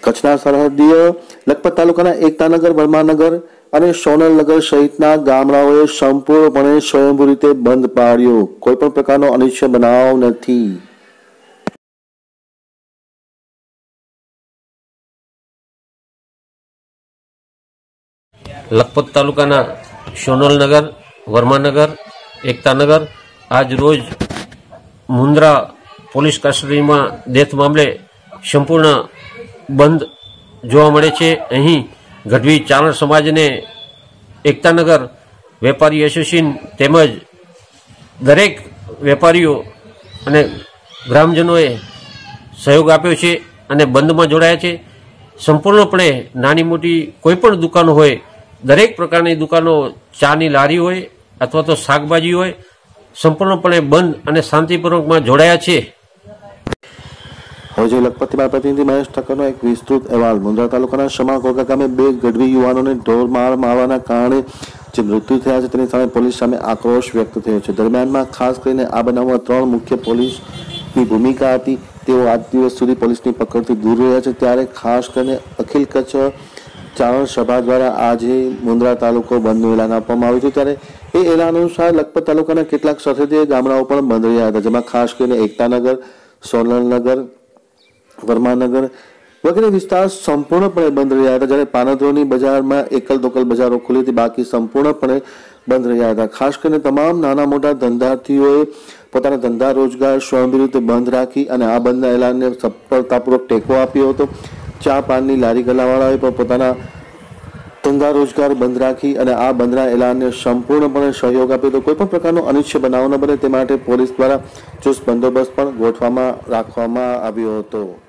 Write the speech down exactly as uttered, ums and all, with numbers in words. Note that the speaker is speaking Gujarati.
કચ્છના સરહદીય લખપત તાલુકાના એકતાનગર, વર્માનગર અને સોનલનગર સહિતના ગામડાઓએ સંપૂર્ણપણે સ્વયંભૂ રીતે બંધ પાડ્યો. કોઈપણ પ્રકારનો અનિચ્છનીય બનાવ નથી. લખપત તાલુકાના સોનલનગર, વર્માનગર, એકતાનગર આજ રોજ મુન્દ્રા પોલીસ કસ્ટડીમાં ડેથ મામલે સંપૂર્ણ બંધ જોવા મળે છે. અહીં ગઢવી ચારણ સમાજને એકતાનગર વેપારી એસોસિએશન તેમજ દરેક વેપારીઓ અને ગ્રામજનોએ સહયોગ આપ્યો છે અને બંધમાં જોડાયા છે. સંપૂર્ણપણે નાની મોટી કોઈપણ દુકાનો હોય, દરેક પ્રકારની દુકાનો, ચાની લારી હોય અથવા તો શાકભાજી હોય, સંપૂર્ણપણે બંધ અને શાંતિપૂર્વકમાં જોડાયા છે. હવે જે લખપતમાં પ્રતિનિધિ મહેશ ઠક્કરનો એક વિસ્તૃત અહેવાલ. મુન્દ્રા તાલુકાના સમા કોકા ગામે બે ગઢવી યુવાનોને ઢોર માર મારવાના કારણે જે મૃત્યુ થયા છે તેની સામે પોલીસ સામે આક્રોશ વ્યક્ત થયો છે. દરમિયાનમાં ખાસ કરીને આ બનાવમાં ત્રણ મુખ્ય પોલીસની ભૂમિકા હતી. તેઓ આજ દિવસ સુધી પોલીસની પકડથી દૂર રહ્યા છે. ત્યારે ખાસ કરીને અખિલ કચ્છ ચારણ સભા દ્વારા આજે મુન્દ્રા તાલુકો બંધનું એલાન આપવામાં આવ્યું હતું. ત્યારે એ એલાન અનુસાર લખપત તાલુકાના કેટલાક સરહદીય ગામડાઓ પણ બંધ રહ્યા હતા, જેમાં ખાસ કરીને એકતાનગર, સોનલનગર, વર્માનગર વગેરે વિસ્તાર સંપૂર્ણપણે બંધ રહ્યા હતા. જ્યારે પાનધ્રોની બજારમાં એકલ દોકલ બજારો ખુલી હતી, બાકી સંપૂર્ણપણે બંધ રહ્યા હતા. ખાસ કરીને તમામ નાના મોટા ધંધાર્થીઓએ પોતાના ધંધા રોજગાર સ્વયંભૂ રીતે બંધ રાખી અને આ બંધના એલાનને સફળતાપૂર્વક ટેકો આપ્યો હતો. ચા પાનની લારી ગલ્લાવાળાઓએ પણ પોતાના ધંધા રોજગાર બંધ રાખી અને આ બંધના એલાનને સંપૂર્ણપણે સહયોગ આપ્યો હતો. કોઈપણ પ્રકારનો અનિચ્છનીય બનાવ ન બને તે માટે પોલીસ દ્વારા ચુસ્ત બંદોબસ્ત પણ ગોઠવવામાં રાખવામાં આવ્યો હતો.